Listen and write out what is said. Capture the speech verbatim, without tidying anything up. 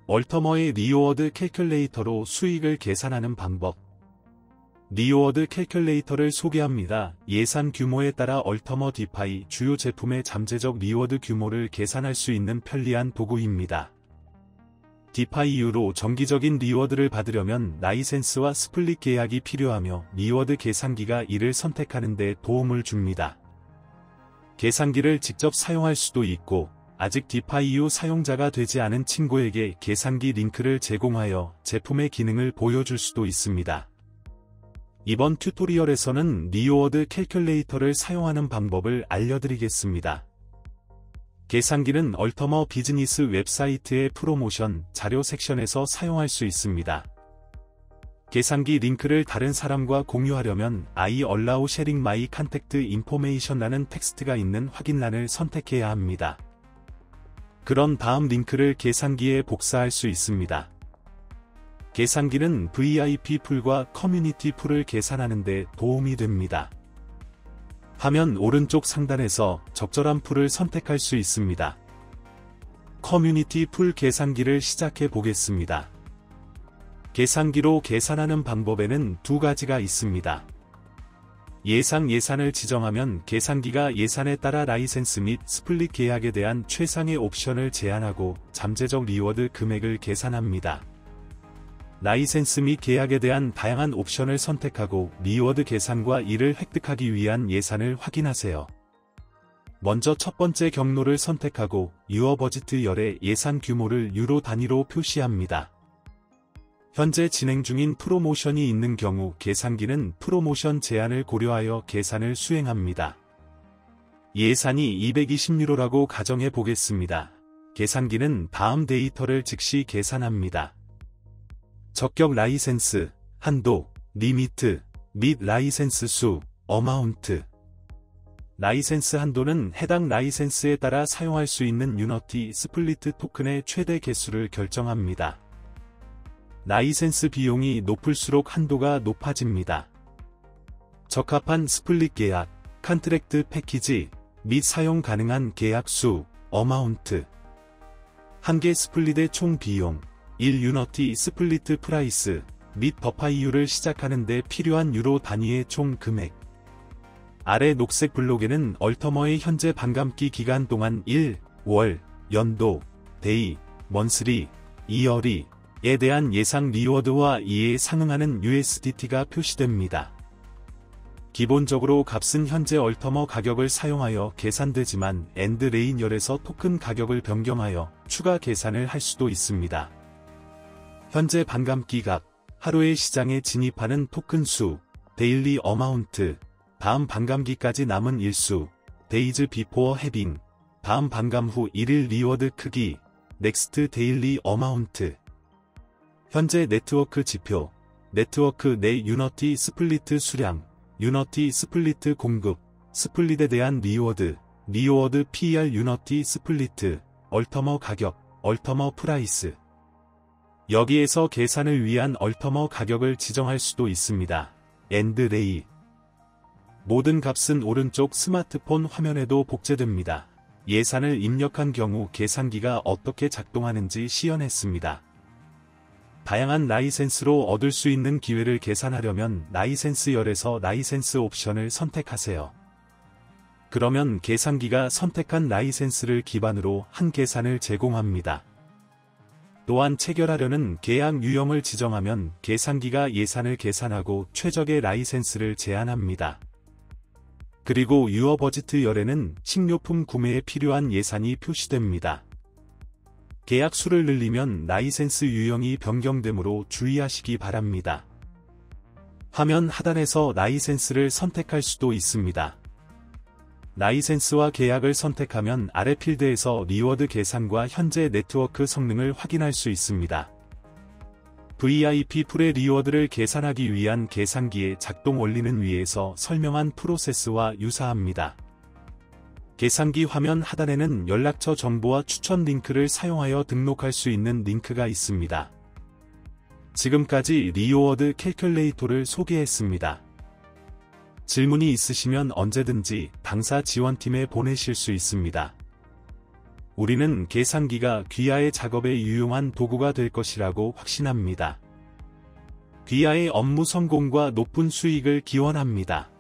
얼터머의 리워드 캘큘레이터로 수익을 계산하는 방법. 리워드 캘큘레이터를 소개합니다. 예산 규모에 따라 얼터머 디파이 주요 제품의 잠재적 리워드 규모를 계산할 수 있는 편리한 도구입니다. 디파이 이후로 정기적인 리워드를 받으려면 라이센스와 스플릿 계약이 필요하며 리워드 계산기가 이를 선택하는 데 도움을 줍니다. 계산기를 직접 사용할 수도 있고, 아직 디파이 이후 사용자가 되지 않은 친구에게 계산기 링크를 제공하여 제품의 기능을 보여줄 수도 있습니다. 이번 튜토리얼에서는 리워드 캘큘레이터를 사용하는 방법을 알려드리겠습니다. 계산기는 얼터머 비즈니스 웹사이트의 프로모션 자료 섹션에서 사용할 수 있습니다. 계산기 링크를 다른 사람과 공유하려면 I allow sharing my contact information라는 텍스트가 있는 확인란을 선택해야 합니다. 그런 다음 링크를 계산기에 복사할 수 있습니다. 계산기는 브이아이피 풀과 커뮤니티 풀을 계산하는 데 도움이 됩니다. 화면 오른쪽 상단에서 적절한 풀을 선택할 수 있습니다. 커뮤니티 풀 계산기를 시작해 보겠습니다. 계산기로 계산하는 방법에는 두 가지가 있습니다. 예상 예산을 지정하면 계산기가 예산에 따라 라이센스 및 스플릿 계약에 대한 최상의 옵션을 제한하고 잠재적 리워드 금액을 계산합니다. 라이센스 및 계약에 대한 다양한 옵션을 선택하고 리워드 계산과 이를 획득하기 위한 예산을 확인하세요. 먼저 첫 번째 경로를 선택하고 유어 버지트 열의 예산 규모를 유로 단위로 표시합니다. 현재 진행 중인 프로모션이 있는 경우 계산기는 프로모션 제한을 고려하여 계산을 수행합니다. 예산이 이백이십 유로라고 가정해 보겠습니다. 계산기는 다음 데이터를 즉시 계산합니다. 적격 라이센스, 한도, 리미트, 및 라이센스 수, 어마운트. 라이센스 한도는 해당 라이센스에 따라 사용할 수 있는 유너티 스플리트 토큰의 최대 개수를 결정합니다. 라이센스 비용이 높을수록 한도가 높아집니다. 적합한 스플릿 계약, 컨트랙트 패키지, 및 사용 가능한 계약 수, 어마운트. 한 개 스플릿의 총 비용, 일 유너티 스플리트 프라이스, 및 버파 이유를 시작하는 데 필요한 유로 단위의 총 금액. 아래 녹색 블록에는 얼터머의 현재 반감기 기간 동안 일, 월, 연도, 데이, 먼스리, 이어리, 에 대한 예상 리워드와 이에 상응하는 유에스디티가 표시됩니다. 기본적으로 값은 현재 얼터머 가격을 사용하여 계산되지만 엔드 레인 열에서 토큰 가격을 변경하여 추가 계산을 할 수도 있습니다. 현재 반감기 값, 하루의 시장에 진입하는 토큰 수, 데일리 어마운트, 다음 반감기까지 남은 일수, 데이즈 비포어 해빙, 다음 반감 후 일 일 리워드 크기, 넥스트 데일리 어마운트. 현재 네트워크 지표, 네트워크 내 유너티 스플리트 수량, 유너티 스플리트 공급, 스플릿에 대한 리워드, 리워드 피이알 유너티 스플리트, 얼터머 가격, 얼터머 프라이스. 여기에서 계산을 위한 얼터머 가격을 지정할 수도 있습니다. 엔드 레이. 모든 값은 오른쪽 스마트폰 화면에도 복제됩니다. 예산을 입력한 경우 계산기가 어떻게 작동하는지 시연했습니다. 다양한 라이센스로 얻을 수 있는 기회를 계산하려면 라이센스 열에서 라이센스 옵션을 선택하세요. 그러면 계산기가 선택한 라이센스를 기반으로 한 계산을 제공합니다. 또한 체결하려는 계약 유형을 지정하면 계산기가 예산을 계산하고 최적의 라이센스를 제한합니다. 그리고 유어 버지트 열에는 식료품 구매에 필요한 예산이 표시됩니다. 계약 수를 늘리면 라이센스 유형이 변경되므로 주의하시기 바랍니다. 화면 하단에서 라이센스를 선택할 수도 있습니다. 라이센스와 계약을 선택하면 아래 필드에서 리워드 계산과 현재 네트워크 성능을 확인할 수 있습니다. 브이아이피 풀의 리워드를 계산하기 위한 계산기의 작동 원리는 위에서 설명한 프로세스와 유사합니다. 계산기 화면 하단에는 연락처 정보와 추천 링크를 사용하여 등록할 수 있는 링크가 있습니다. 지금까지 리워드 캘큘레이터를 소개했습니다. 질문이 있으시면 언제든지 당사 지원팀에 보내실 수 있습니다. 우리는 계산기가 귀하의 작업에 유용한 도구가 될 것이라고 확신합니다. 귀하의 업무 성공과 높은 수익을 기원합니다.